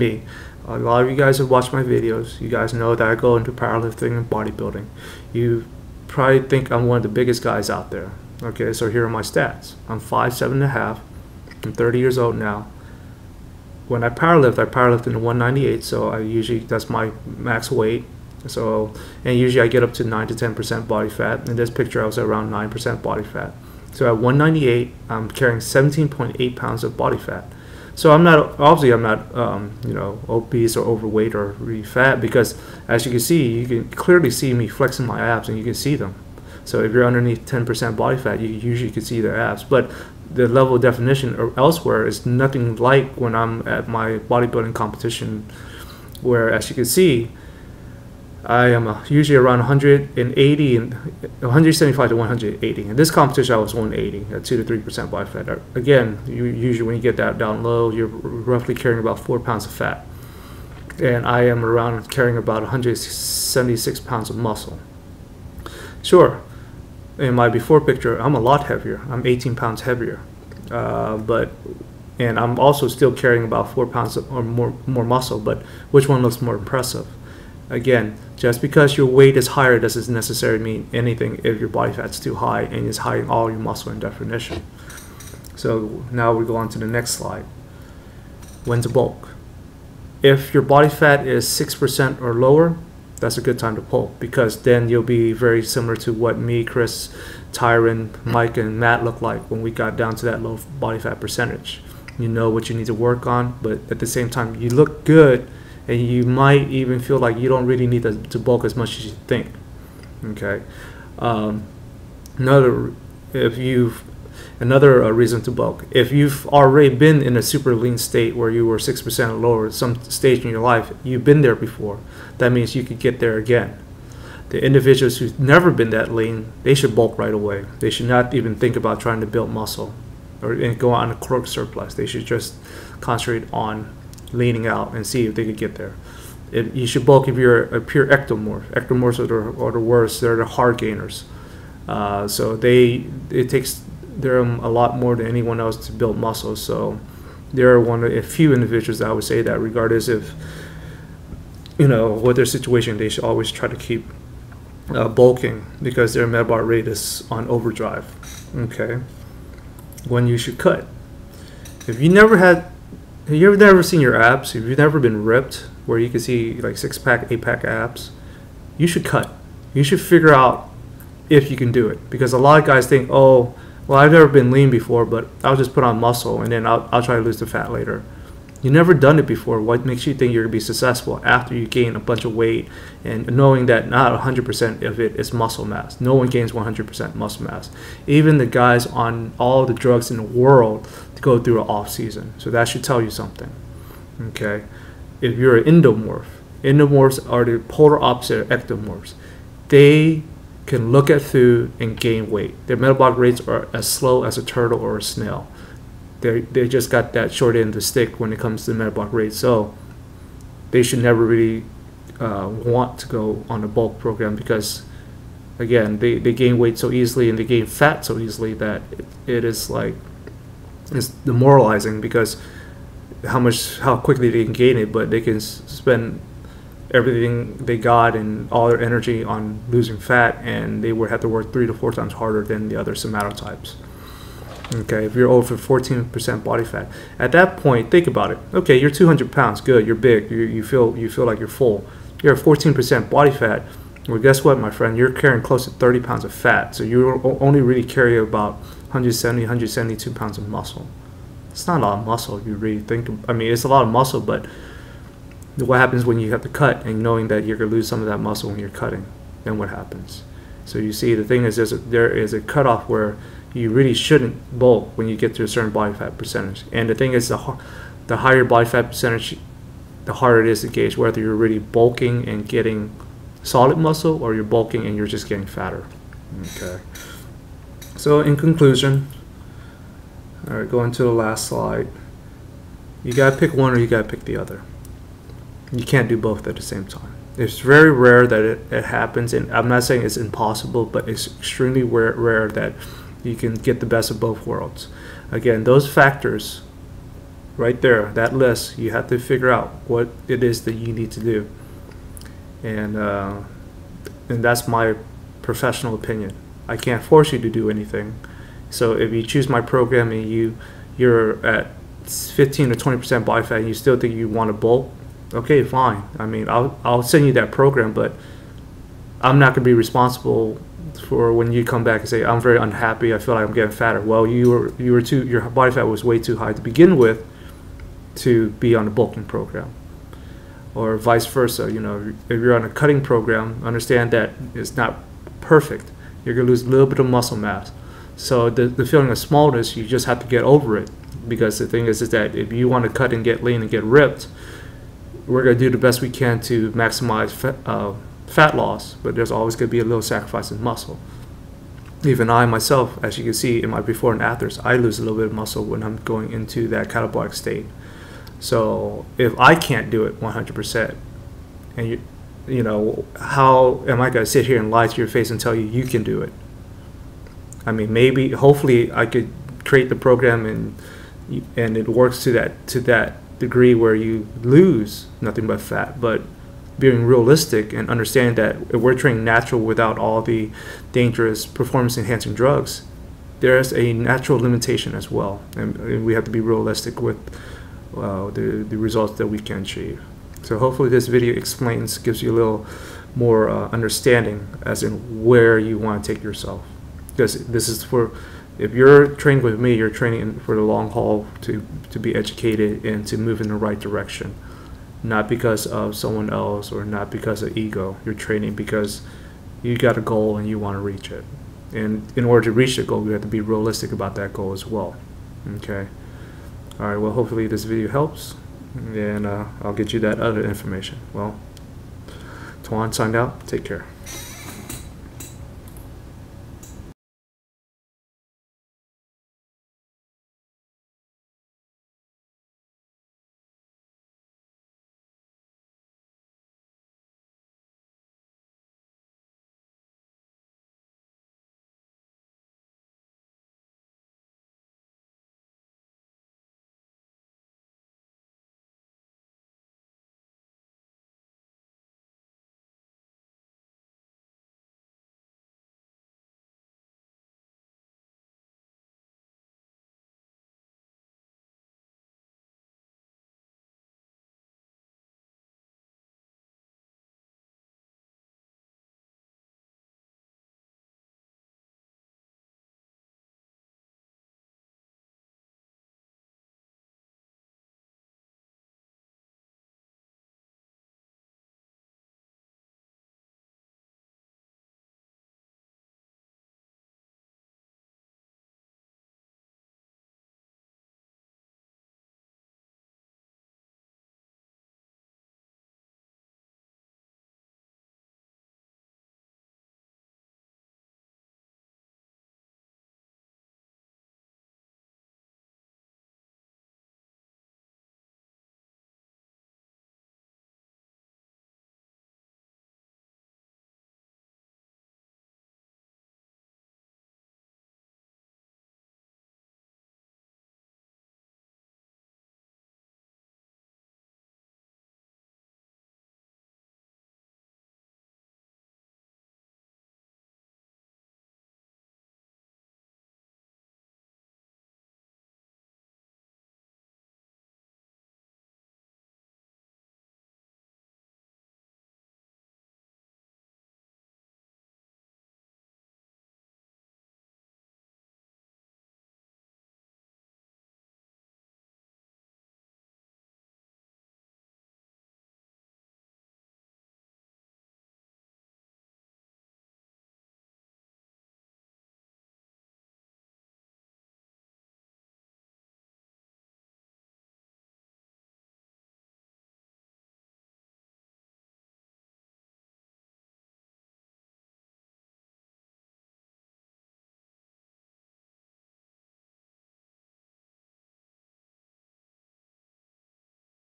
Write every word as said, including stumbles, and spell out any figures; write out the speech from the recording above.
me. A lot of you guys have watched my videos. You guys know that I go into powerlifting and bodybuilding. You probably think I'm one of the biggest guys out there. Okay, so here are my stats. I'm five seven and a half. I'm thirty years old now. When I powerlift, I powerlift in the one ninety-eight, so I usually, that's my max weight. So, and usually I get up to nine to ten percent body fat. In this picture, I was around nine percent body fat. So at one ninety-eight, I'm carrying seventeen point eight pounds of body fat. So I'm not, obviously I'm not, um, you know, obese or overweight or really fat, because as you can see, you can clearly see me flexing my abs, and you can see them. So if you're underneath ten percent body fat, you usually can see their abs. But the level of definition or elsewhere is nothing like when I'm at my bodybuilding competition, where, as you can see, I am uh, usually around one hundred eighty and one seventy-five to one eighty. In this competition, I was one eighty at two to three percent body fat. Again, you, usually when you get that down low, you're roughly carrying about four pounds of fat, and I am around carrying about one hundred seventy-six pounds of muscle. Sure, in my before picture, I'm a lot heavier. I'm eighteen pounds heavier, uh, but and I'm also still carrying about four pounds or more more muscle. But which one looks more impressive? Again, just because your weight is higher doesn't necessarily mean anything if your body fat's too high and is hiding all your muscle and definition. So now we go on to the next slide. When to bulk. If your body fat is six percent or lower, that's a good time to bulk, because then you'll be very similar to what me, Chris, Tyron, Mike, and Matt look like when we got down to that low body fat percentage. You know what you need to work on, but at the same time, you look good, and you might even feel like you don't really need to, to bulk as much as you think. Okay. Um, another, if you've another uh, reason to bulk. If you've already been in a super lean state where you were six percent or lower at some stage in your life, you've been there before. That means you could get there again. The individuals who've never been that lean, they should bulk right away. They should not even think about trying to build muscle or and go on a caloric surplus. They should just concentrate on leaning out and see if they could get there. It, you should bulk if you're a pure ectomorph. Ectomorphs are the, are the worst. They're the hard gainers. Uh, so they it takes them a lot more than anyone else to build muscle. So they're one of a few individuals that I would say that, regardless of you know what their situation, they should always try to keep uh, bulking, because their metabolic rate is on overdrive. Okay. When you should cut. If you never had Have you ever never seen your abs? If you've never been ripped, where you can see like six pack, eight pack abs, you should cut. You should figure out if you can do it, because a lot of guys think, oh, well, I've never been lean before, but I'll just put on muscle and then I'll, I'll try to lose the fat later. You've never done it before. What makes you think you're gonna be successful after you gain a bunch of weight, and knowing that not one hundred percent of it is muscle mass? No one gains one hundred percent muscle mass. Even the guys on all the drugs in the world go through an off season. So that should tell you something. Okay. If you're an endomorph, endomorphs are the polar opposite of ectomorphs. They can look at food and gain weight. Their metabolic rates are as slow as a turtle or a snail. They they just got that short end of the stick when it comes to metabolic rate. So they should never really uh, want to go on a bulk program, because again, they, they gain weight so easily and they gain fat so easily that it, it is like it's demoralizing, because how much how quickly they can gain it, but they can s spend everything they got and all their energy on losing fat, and they would have to work three to four times harder than the other somatotypes. Okay, if you're over fourteen percent body fat, at that point, think about it. Okay, you're two hundred pounds, good, you're big, you, you feel you feel like you're full. You're at fourteen percent body fat. Well, guess what, my friend? You're carrying close to thirty pounds of fat, so you only really carry about one seventy, one seventy-two pounds of muscle. It's not a lot of muscle if you really think. I mean, it's a lot of muscle, but what happens when you have to cut and knowing that you're going to lose some of that muscle when you're cutting? Then what happens? So you see, the thing is, there's a, there is a cutoff where you really shouldn't bulk when you get to a certain body fat percentage. And the thing is, the, the higher body fat percentage, the harder it is to gauge whether you're really bulking and getting solid muscle, or you're bulking and you're just getting fatter. Okay. So in conclusion, all right, going to the last slide. You gotta pick one or you gotta pick the other. You can't do both at the same time. It's very rare that it, it happens, and I'm not saying it's impossible, but it's extremely rare, rare that you can get the best of both worlds. Again, those factors right there, that list, you have to figure out what it is that you need to do. And, uh, and that's my professional opinion. I can't force you to do anything. So if you choose my program and you, you're at fifteen to twenty percent body fat and you still think you want to bulk, okay, fine. I mean, I'll, I'll send you that program, but I'm not going to be responsible for when you come back and say, I'm very unhappy, I feel like I'm getting fatter. Well, you were, you were too, your body fat was way too high to begin with to be on a bulking program. Or vice versa, you know, if you're on a cutting program, understand that it's not perfect. You're going to lose a little bit of muscle mass. So the, the feeling of smallness, you just have to get over it. Because the thing is, is that if you want to cut and get lean and get ripped, we're going to do the best we can to maximize fat, uh, fat loss, but there's always going to be a little sacrifice in muscle. Even I myself, as you can see in my before and afters, I lose a little bit of muscle when I'm going into that catabolic state. So if I can't do it one hundred percent, and you, you know, how am I going to sit here and lie to your face and tell you you can do it? I mean, maybe, hopefully, I could create the program and and it works to that to that degree where you lose nothing but fat. But being realistic and understanding that if we're training natural without all the dangerous performance-enhancing drugs, there's a natural limitation as well, and, and we have to be realistic with uh, the the results that we can achieve. So hopefully this video explains, gives you a little more uh, understanding as in where you want to take yourself. Because this is for, if you're training with me, you're training for the long haul to, to be educated and to move in the right direction. Not because of someone else or not because of ego. You're training because you got a goal and you want to reach it. And in order to reach the goal, we have to be realistic about that goal as well. Okay. All right, well, hopefully this video helps. And uh, I'll get you that other information. Well, Tuan signed out. Take care.